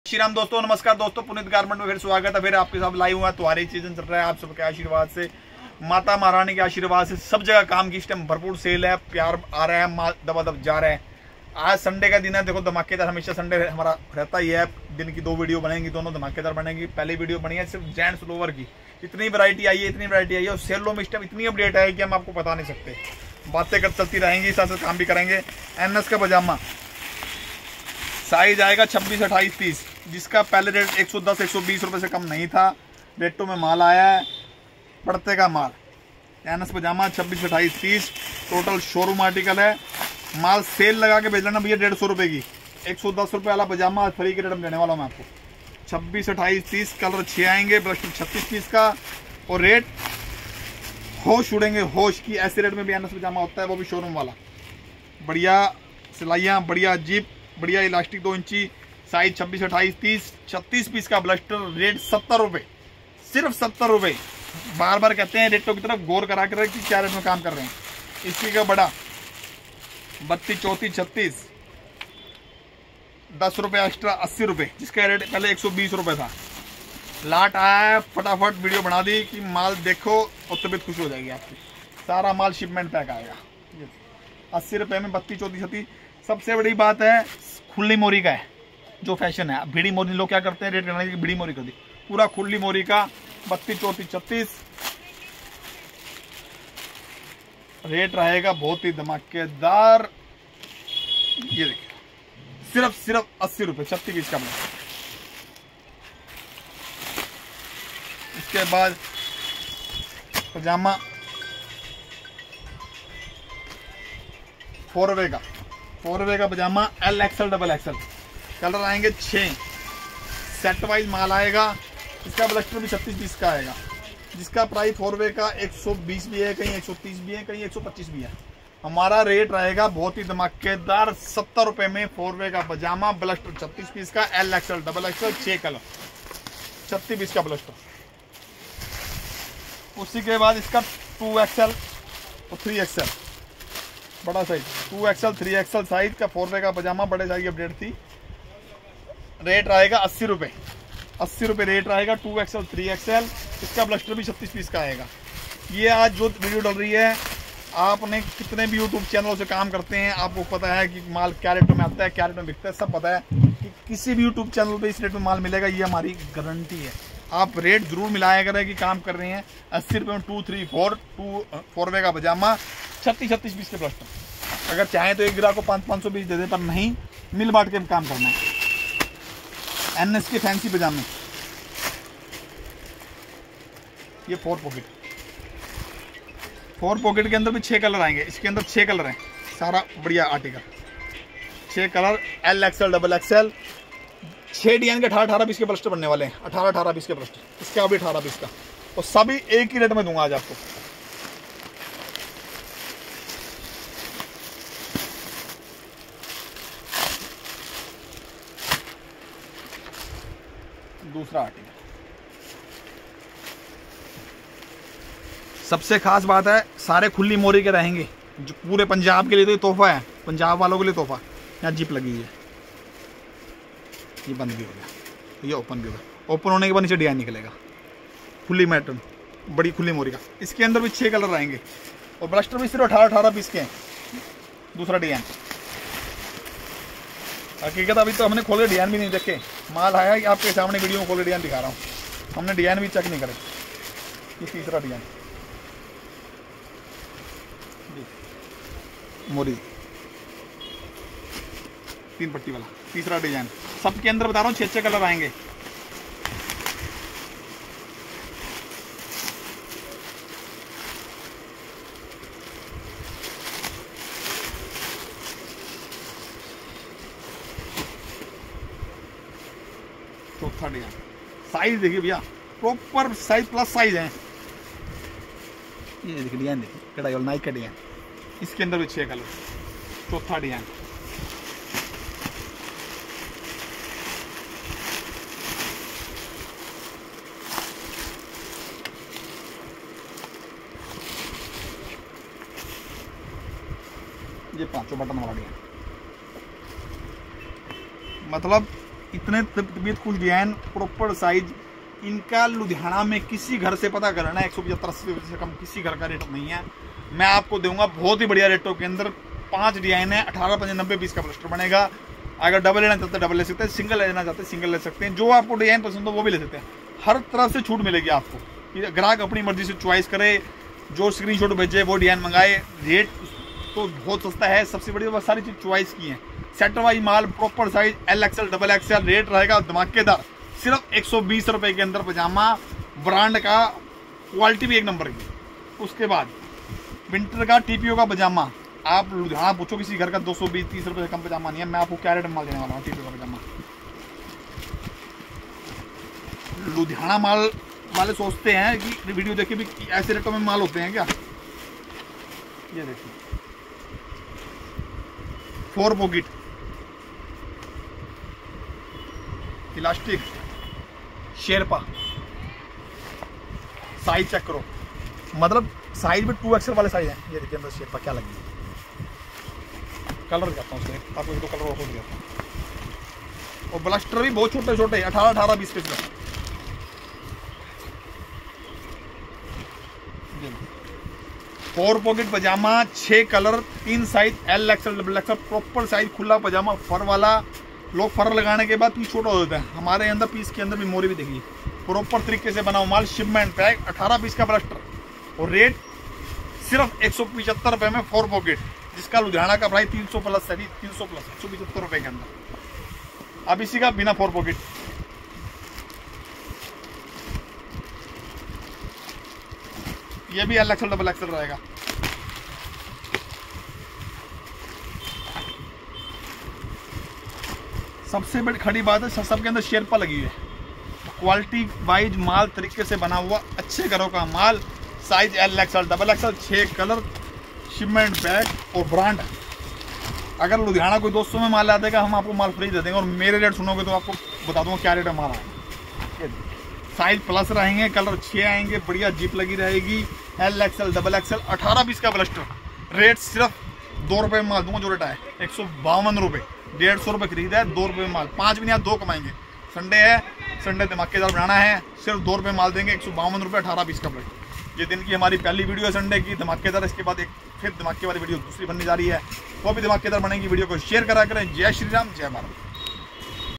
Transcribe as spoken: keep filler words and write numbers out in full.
श्री राम दोस्तों, नमस्कार दोस्तों। पुनीत गारमेंट में फिर स्वागत है। फिर आपके साथ लाइव हुआ तुम्हारी सीजन चल रहा है। आप सबके आशीर्वाद से, माता महारानी के आशीर्वाद से सब जगह काम की इस टाइम भरपूर सेल है, प्यार आ रहा है, माल दबादब जा रहा है। आज संडे का दिन है, देखो धमाकेदार हमेशा संडे हमारा रहता ही है। दिन की दो वीडियो बनेंगी, दोनों धमाकेदार बनेंगी। पहली वीडियो बनी है सिर्फ जेंट्स लोवर की। इतनी वैरायटी आई है, इतनी वैरायटी आई है और सेलों में इस टाइम इतनी अपडेट है कि हम आपको बता नहीं सकते। बातें कर चलती रहेंगी, साथ साथ काम भी करेंगे। एनएस का पजामा साइज आएगा छब्बीस अट्ठाईस तीस, जिसका पहले रेट एक सौ दस एक सौ बीस रुपये से कम नहीं था। रेटों में माल आया है, पड़ते का माल। एनएस पजामा छब्बीस अट्ठाईस तीस टोटल शोरूम आर्टिकल है। माल सेल लगा के भेज लेना भैया, डेढ़ सौ रुपये की। एक सौ दस रुपये वाला पजामा फ्री के रेट में देने वाला हूँ मैं आपको। छब्बीस अट्ठाईस तीस कलर छः आएंगे, ब्रश छत्तीस पीस का। और रेट होश उड़ेंगे, होश की ऐसे रेट में भी एनएस पजामा होता है, वो भी शोरूम वाला। बढ़िया सिलाइयाँ, बढ़िया जीप, बढ़िया इलास्टिक दो इंची। साइज छब्बीस अट्ठाईस तीस, छत्तीस पीस का ब्लस्टर। रेट सत्तर रुपये, सिर्फ सत्तर रुपये। बार बार कहते हैं रेटों की तरफ गौर करा कर कि क्या रेट में काम कर रहे हैं। इसी का बड़ा बत्तीस चौंतीस छत्तीस, दस रुपये एक्स्ट्रा अस्सी रुपये, जिसका रेट पहले एक सौ बीस रुपये था। लाट आया है, फटाफट वीडियो बना दी कि माल देखो और तबीयत खुश हो जाएगी आपकी। सारा माल शिपमेंट पैक आएगा अस्सी रुपये में। बत्तीस चौंतीस छत्तीस। सबसे बड़ी बात है खुली मोरी का है, जो फैशन है। भिड़ी मोरी लोग क्या करते हैं, रेट करने की भिड़ी मोरी कर दी। पूरा खुली मोरी का बत्तीस चौंतीस छत्तीस। रेट रहेगा बहुत ही धमाकेदार। ये देखिए, सिर्फ सिर्फ अस्सी रुपये, छत्तीस पीस का बना। इसके बाद पजामा फोर वे का फोर वे का पजामा L XL double XL. Colour आएंगे छः, सेट वाइज माल आएगा। इसका ब्लस्टर भी छत्तीस पीस का आएगा, जिसका प्राइस फोर वे का एक सौ बीस भी है, कहीं एक सौ तीस भी है, कहीं एक सौ पच्चीस भी है। हमारा रेट रहेगा बहुत ही धमाकेदार सत्तर रुपये में। फोर वे का पजामा, ब्लस्टर छत्तीस पीस का, एल एक्सएल डबल एक्सएल, छः कलर, छत्तीस पीस का ब्लस्टर। उसी के बाद इसका टू एक्सएल और थ्री एक्सएल बड़ा size, two XL three XL size का फोर वे का पजामा, बड़े साइज की अपडेट थी। रेट रहेगा अस्सी रुपये, अस्सी रुपये रेट रहेगा। टू एक्सएल थ्री एक्सएल, इसका ब्लस्टर भी छत्तीस पीस का आएगा। ये आज जो वीडियो डल रही है, आपने कितने भी यूट्यूब चैनलों से काम करते हैं, आपको पता है कि माल क्या रेटों में आता है, क्या रेट में बिकता है, सब पता है कि किसी भी यूट्यूब चैनल पे इस रेट में माल मिलेगा। ये हमारी गारंटी है। आप रेट जरूर मिलाया करें कि काम कर रहे हैं। अस्सी रुपये में two three four two four way का पजामा, छत्तीस छत्तीस पीस के ब्लस्टर। अगर चाहें तो एक ग्राहक को पाँच पाँच सौ पीस दे दें, पर नहीं, मिल बांट के काम करना है। एनएस के फैंसी पजामे, ये फोर पॉकेट, फोर पॉकेट के अंदर भी छह कलर आएंगे। इसके अंदर छह कलर हैं, सारा बढ़िया आर्टिकल, छह colour. L XL double XL, छह डिजाइन के अठारह अठारह पीस के ब्लस्टर बनने वाले हैं। अठारह अठारह पीस के ब्लस्टर, इसका भी अठारह पीस का, और सभी एक ही रेट में दूंगा आज आपको। दूसरा आर्टिकल, सबसे खास बात है सारे खुली मोरी के रहेंगे, जो पूरे पंजाब के लिए तो ये तोहफा है, पंजाब वालों के लिए तोहफा। यहाँ जिप लगी हुई है, ये बंद भी हो गया, ये ओपन भी हो गया। ओपन होने के बाद नीचे डिजाइन निकलेगा, खुली मैटन, बड़ी खुली मोरी का। इसके अंदर भी छह कलर आएंगे और ब्लस्टर भी सिर्फ अठारह अठारह पीस के हैं। दूसरा डिजाइन, हकीकत अभी तो हमने खोले डिजाइन भी नहीं देखे, माल आया कि आपके सामने वीडियो में खोले डिजाइन दिखा रहा हूँ। हमने डिजाइन भी चेक नहीं करे। ये तीसरा डिजाइन, मोरी तीन पट्टी वाला, तीसरा डिजाइन। सबके अंदर बता रहा हूँ छह छह कलर आएंगे। चौथा डिजाइन, साइज देखिए भैया, प्रॉपर साइज प्लस साइज है। ये देखिए डिजाइन, देखिए कढ़ाई वाला नाइक का डिजाइन। इसके अंदर भी छह कलर। चौथा डिजाइन, ये पांचों बटन वाला डिजाइन। मतलब इतने तबीयत खुश डिजाइन, प्रॉपर साइज। इनका लुधियाना में किसी घर से पता करना है, एक सौ पचहत्तर अस्सी से कम किसी घर का रेट नहीं है। मैं आपको दूंगा बहुत ही बढ़िया रेटों के अंदर। पांच डिजाइन है, अठारह पंजे नब्बे बीस का प्लास्टर बनेगा। अगर डबल लेना चाहते हैं डबल ले सकते हैं, सिंगल लेना चाहते हैं सिंगल ले सकते हैं। जो आपको डिजाइन पसंद हो वो भी ले सकते हैं। हर तरफ से छूट मिलेगी आपको। ग्राहक अपनी मर्जी से चॉइस करे, जो स्क्रीनशॉट भेजे वो डिजाइन मंगाए। रेट तो बहुत सस्ता है। सबसे बड़ी बात, सारी चीज चॉइस की है। सेटर वाइज माल, proper size, L XL double XL. Rate रहेगा धमाकेदार, सिर्फ एक सौ बीस रुपए के अंदर पजामा, ब्रांड का, क्वालिटी भी एक नंबर की। उसके बाद विंटर का टीपीओ का पजामा, आप लुधियाना पूछो किसी घर का दो सौ बीस तीस रुपए से कम पजामा नहीं है। मैं आपको क्या रेट में माल देने वाला हूँ टीपीओ का पजामा। लुधियाना माल वाले सोचते हैं कि वीडियो देखे भी ऐसे रेटों में माल होते हैं क्या। ये देखिए, four pocket elastic sherpa, size check करो, मतलब साइज में टू एक्सएल वाले साइज है। ये देखिए अंदर शेरपा क्या लगी है। कलर दिखाता हूँ उसमें आपको, एक दो कलर और दिखाता हूँ। और ब्लास्टर भी बहुत छोटे छोटे, अठारह अठारह बीस पीस का। फोर पॉकेट पजामा, छह कलर, तीन size, L XL double XL, proper size, खुला पजामा, फर वाला। लोग फर लगाने के बाद पीस छोटा हो जाता है, हमारे अंदर पीस के अंदर भी मोरी भी देखिए। प्रॉपर तरीके से बना हुआ माल, शिपमेंट पैक, अठारह पीस का प्लास्टर। और रेट सिर्फ एक सौ पिछहत्तर रुपए में फोर पॉकेट, जिसका लुधियाना का प्राइस तीन सौ प्लस है, तीन सौ प्लस एक सौ पिछहत्तर रुपए के अंदर। अब इसी का बिना फोर पॉकेट, ये भी एल एक्सएल डबल एक्सएल रहेगा। सबसे बड़ी खड़ी बात है, सबके अंदर शेरपा लगी है। क्वालिटी वाइज माल तरीके से बना हुआ, अच्छे घरों का माल। Size L XL double XL, छह कलर, शिपमेंट बैग और ब्रांड। अगर लुधियाना कोई दोस्तों में माल आ देगा, हम आपको माल फ्री दे देंगे। और मेरे रेट सुनोगे तो आपको बता दूंगा क्या रेट है माल आएगा। साइज प्लस रहेंगे, कलर छह आएंगे, बढ़िया जीप लगी रहेगी। एल एक्सएल डबल एक्सएल, अठारह बीस का ब्लास्टर। रेट सिर्फ दो रुपये में माल दूंगा। जो रेट है एक सौ बावन रुपये, डेढ़ सौ रुपये खरीदा है, दो रुपये में माल। पाँच भी नहीं, दो कमाएंगे। संडे है, संडे धमाकेदार बनाना है, सिर्फ दो रुपये माल देंगे। एक सौ बावन रुपये, अठारह बीस का ब्लास्टर। ये दिन की हमारी पहली वीडियो है संडे की धमाकेदार। इसके बाद एक फिर धमाके वाली वीडियो दूसरी बनने जा रही है, वो भी धमाकेदार बनेगी। वीडियो को शेयर करा करें। जय श्री राम, जय भारत।